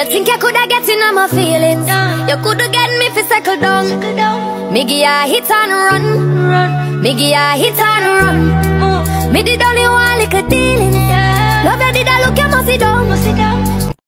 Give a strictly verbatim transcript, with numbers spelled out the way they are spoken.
You think you coulda get in on my feelings? You coulda get me fi settle down. Me give ya hit and run, me give ya hit and run. Me did only one little dealing. Love you did I look you must sit down.